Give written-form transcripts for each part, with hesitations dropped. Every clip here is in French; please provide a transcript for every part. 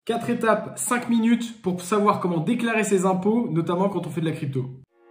4 étapes, 5 minutes pour savoir comment déclarer ses impôts, notamment quand on fait de la crypto.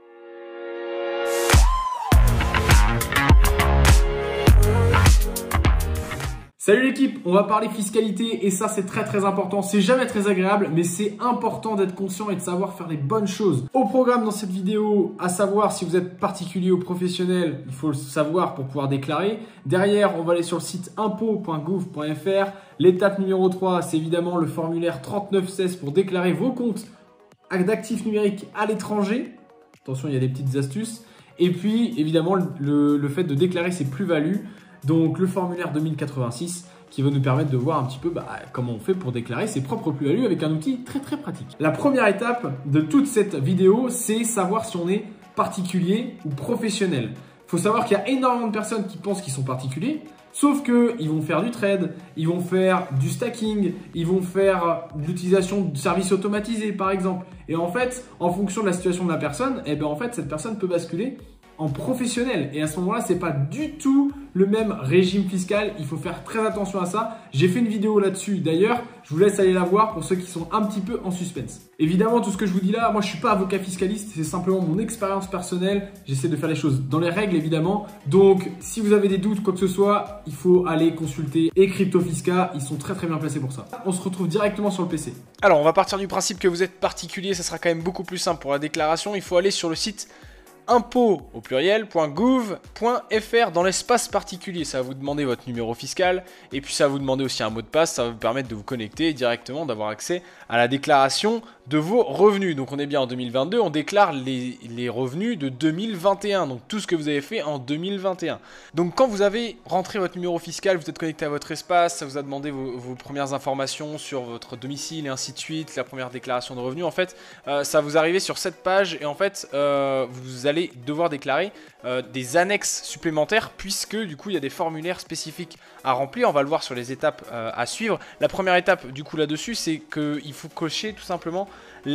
Salut l'équipe, on va parler fiscalité et ça c'est très important. C'est jamais très agréable mais c'est important d'être conscient et de savoir faire les bonnes choses. Au programme dans cette vidéo, à savoir si vous êtes particulier ou professionnel, il faut le savoir pour pouvoir déclarer. Derrière, on va aller sur le site impôts.gouv.fr. L'étape numéro 3, c'est évidemment le formulaire 3916 pour déclarer vos comptes d'actifs numériques à l'étranger. Attention, il y a des petites astuces. Et puis évidemment le fait de déclarer ses plus-values. Donc le formulaire 2086 qui va nous permettre de voir un petit peu comment on fait pour déclarer ses propres plus-values avec un outil très pratique. La première étape de toute cette vidéo, c'est savoir si on est particulier ou professionnel. Il faut savoir qu'il y a énormément de personnes qui pensent qu'ils sont particuliers, sauf qu'ils vont faire du trade, ils vont faire du stacking, ils vont faire de l'utilisation de services automatisés par exemple. Et en fait, en fonction de la situation de la personne, cette personne peut basculer en professionnel. Et à ce moment-là, c'est pas du tout le même régime fiscal. Il faut faire très attention à ça. J'ai fait une vidéo là-dessus. D'ailleurs, je vous laisse aller la voir pour ceux qui sont un petit peu en suspense. Évidemment, tout ce que je vous dis là, moi, je suis pas avocat fiscaliste. C'est simplement mon expérience personnelle. J'essaie de faire les choses dans les règles, évidemment. Donc, si vous avez des doutes, quoi que ce soit, il faut aller consulter Crypto-Fisca. Ils sont très bien placés pour ça. On se retrouve directement sur le PC. Alors, on va partir du principe que vous êtes particulier. Ça sera quand même beaucoup plus simple pour la déclaration. Il faut aller sur le site impôts au pluriel.gouv.fr dans l'espace particulier. Ça va vous demander votre numéro fiscal et puis ça va vous demander aussi un mot de passe. Ça va vous permettre de vous connecter directement, d'avoir accès à la déclaration de vos revenus. Donc on est bien en 2022, on déclare les revenus de 2021, donc tout ce que vous avez fait en 2021. Donc quand vous avez rentré votre numéro fiscal, vous êtes connecté à votre espace, ça vous a demandé vos premières informations sur votre domicile et ainsi de suite, la première déclaration de revenus. En fait, ça vous arrive sur cette page et en fait, vous allez devoir déclarer des annexes supplémentaires puisque du coup, il y a des formulaires spécifiques à remplir. On va le voir sur les étapes à suivre. La première étape du coup là-dessus, c'est qu'il faut cocher tout simplement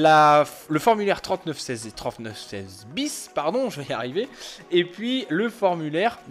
le formulaire 3916 et 3916 bis, pardon, je vais y arriver, et puis le formulaire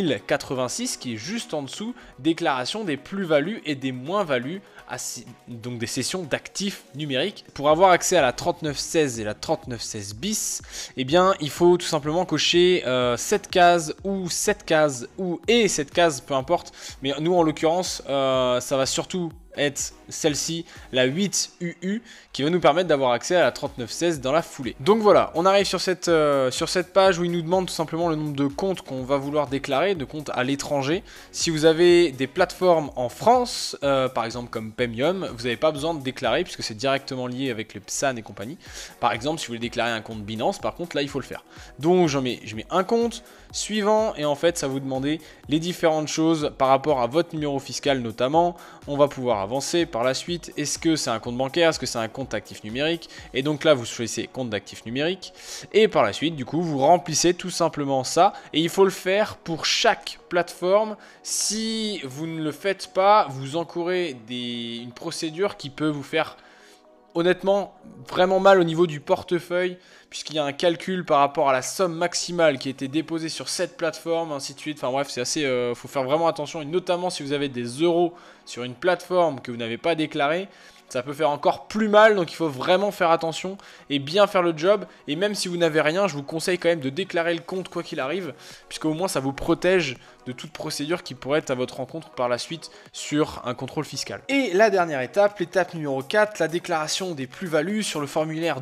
2086 qui est juste en dessous, déclaration des plus-values et des moins-values, donc des cessions d'actifs numériques. Pour avoir accès à la 3916 et la 3916 bis, eh bien il faut tout simplement cocher cette case ou cette case et cette case, peu importe, mais nous en l'occurrence ça va surtout être celle-ci, la 8UU, qui va nous permettre d'avoir accès à la 3916 dans la foulée. Donc voilà, on arrive sur cette page où il nous demande tout simplement le nombre de comptes qu'on va vouloir déclarer, de comptes à l'étranger. Si vous avez des plateformes en France, par exemple comme Paymium, vous n'avez pas besoin de déclarer puisque c'est directement lié avec le PSAN et compagnie. Par exemple, si vous voulez déclarer un compte Binance, par contre là il faut le faire. Donc je mets un compte suivant et en fait ça va vous demander les différentes choses par rapport à votre numéro fiscal notamment. On va pouvoir avancer par la suite. Est-ce que c'est un compte bancaire? Est-ce que c'est un compte actif numérique? Et donc là, vous choisissez compte d'actif numérique. Et par la suite, du coup, vous remplissez tout simplement ça. Et il faut le faire pour chaque plateforme. Si vous ne le faites pas, vous encourez une procédure qui peut vous faire honnêtement vraiment mal au niveau du portefeuille, puisqu'il y a un calcul par rapport à la somme maximale qui a été déposée sur cette plateforme, ainsi de suite. Enfin bref, c'est assez, faut faire vraiment attention, et notamment si vous avez des euros sur une plateforme que vous n'avez pas déclarée, ça peut faire encore plus mal, donc il faut vraiment faire attention et bien faire le job. Et même si vous n'avez rien, je vous conseille quand même de déclarer le compte quoi qu'il arrive, puisque au moins ça vous protège de toute procédure qui pourrait être à votre rencontre par la suite sur un contrôle fiscal. Et la dernière étape, l'étape numéro 4, la déclaration des plus-values sur le formulaire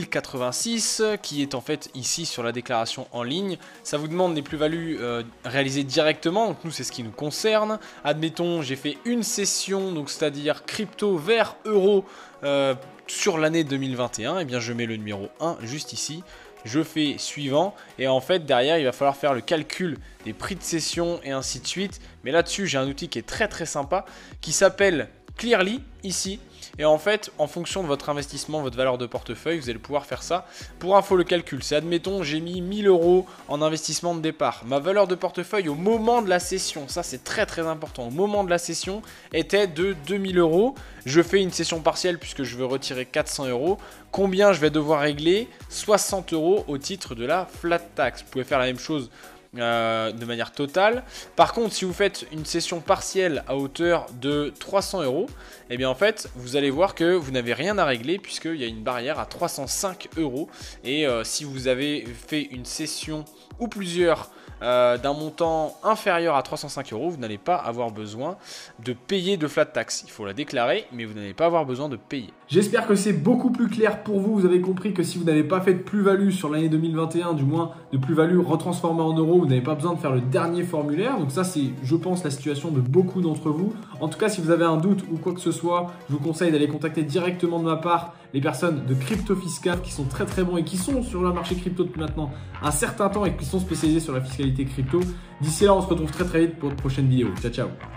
2086, qui est en fait ici sur la déclaration en ligne. Ça vous demande des plus-values réalisées directement, donc nous c'est ce qui nous concerne. Admettons, j'ai fait une session, donc c'est-à-dire crypto vers euro sur l'année 2021, et bien je mets le numéro 1 juste ici. Je fais suivant et en fait derrière il va falloir faire le calcul des prix de cession et ainsi de suite. Mais là-dessus j'ai un outil qui est très sympa qui s'appelle Clearly ici. Et en fait, en fonction de votre investissement, votre valeur de portefeuille, vous allez pouvoir faire ça. Pour info, le calcul, c'est admettons, j'ai mis 1000 € en investissement de départ. Ma valeur de portefeuille au moment de la session, ça c'est très important, au moment de la session était de 2000 €. Je fais une session partielle puisque je veux retirer 400 €. Combien je vais devoir régler? 60 € au titre de la flat tax. Vous pouvez faire la même chose de manière totale. Par contre, si vous faites une session partielle à hauteur de 300 €, et bien en fait, vous allez voir que vous n'avez rien à régler puisqu'il y a une barrière à 305 €. Et si vous avez fait une session ou plusieurs d'un montant inférieur à 305 €, vous n'allez pas avoir besoin de payer de flat tax. Il faut la déclarer, mais vous n'allez pas avoir besoin de payer. J'espère que c'est beaucoup plus clair pour vous. Vous avez compris que si vous n'avez pas fait de plus-value sur l'année 2021, du moins de plus-value retransformée en euros, vous n'avez pas besoin de faire le dernier formulaire. Donc ça, c'est, je pense, la situation de beaucoup d'entre vous. En tout cas, si vous avez un doute ou quoi que ce soit, je vous conseille d'aller contacter directement de ma part les personnes de Crypto Fiscal qui sont très très bons et qui sont sur le marché crypto depuis maintenant un certain temps et qui sont spécialisés sur la fiscalité crypto. D'ici là, on se retrouve très très vite pour de prochaines vidéos. Ciao, ciao.